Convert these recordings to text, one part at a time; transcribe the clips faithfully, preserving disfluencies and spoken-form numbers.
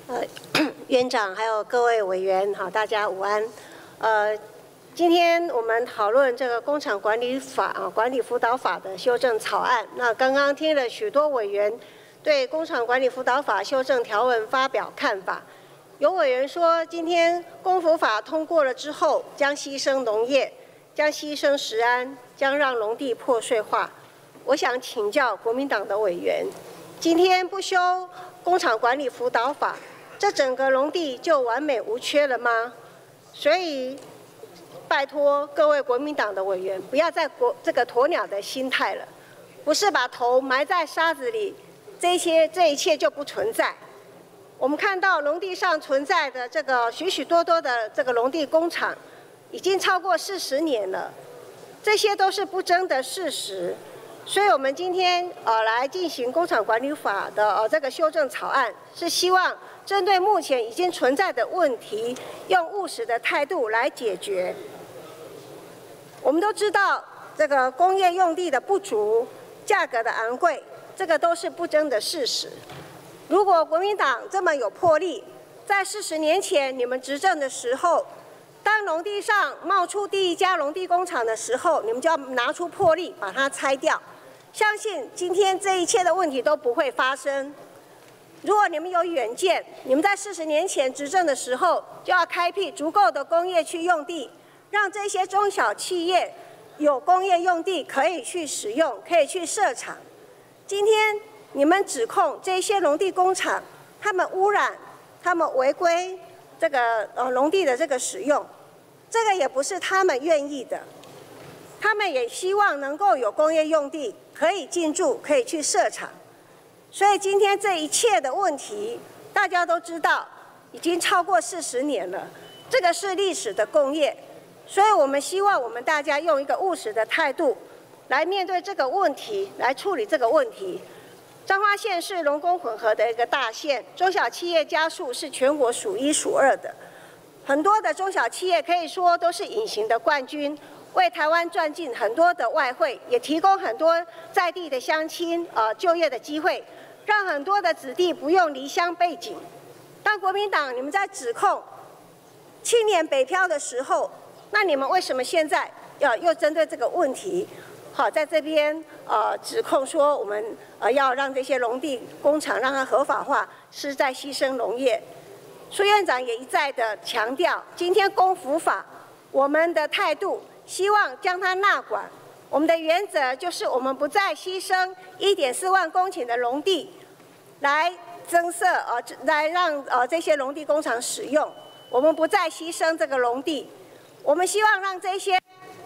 呃，院长还有各位委员，好，大家午安。呃，今天我们讨论这个工厂管理法啊，管理辅导法的修正草案。那刚刚听了许多委员对工厂管理辅导法修正条文发表看法。有委员说，今天工辅法通过了之后，将牺牲农业，将牺牲食安，将让农地破碎化。我想请教国民党的委员，今天不修工厂管理辅导法，这整个农地就完美无缺了吗？所以，拜托各位国民党的委员，不要再国这个鸵鸟的心态了，不是把头埋在沙子里，这些这一切就不存在。我们看到农地上存在的这个许许多多的这个农地工厂，已经超过四十年了，这些都是不争的事实。所以我们今天呃来进行工厂管理法的呃这个修正草案，是希望针对目前已经存在的问题，用务实的态度来解决。我们都知道，这个工业用地的不足、价格的昂贵，这个都是不争的事实。如果国民党这么有魄力，在四十年前你们执政的时候，当农地上冒出第一家农地工厂的时候，你们就要拿出魄力把它拆掉。相信今天这一切的问题都不会发生。如果你们有远见，你们在四十年前执政的时候，就要开辟足够的工业区用地，让这些中小企业有工业用地可以去使用，可以去设厂。今天你们指控这些农地工厂，他们污染，他们违规这个呃农地的这个使用，这个也不是他们愿意的。他们也希望能够有工业用地可以进驻，可以去设厂。所以今天这一切的问题，大家都知道，已经超过四十年了，这个是历史的共业。所以我们希望我们大家用一个务实的态度来面对这个问题，来处理这个问题。彰化县是农工混合的一个大县，中小企业家数是全国数一数二的，很多的中小企业可以说都是隐形的冠军。为台湾赚进很多的外汇，也提供很多在地的乡亲呃就业的机会，让很多的子弟不用离乡背井。当国民党你们在指控青年北漂的时候，那你们为什么现在要又针对这个问题，好在这边呃指控说我们呃要让这些农地工厂让它合法化，是在牺牲农业？苏院长也一再的强调，今天工辅法我们的态度，希望将它纳管。我们的原则就是我们不再牺牲一点四万公顷的农地来增设呃来让呃这些农地工厂使用，我们不再牺牲这个农地，我们希望让这些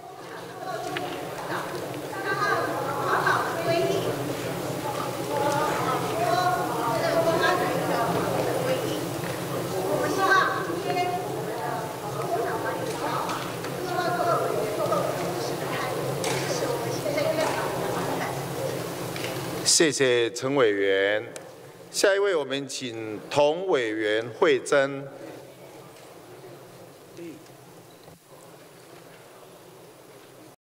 谢谢陈委员。下一位，我们请童委员惠珍。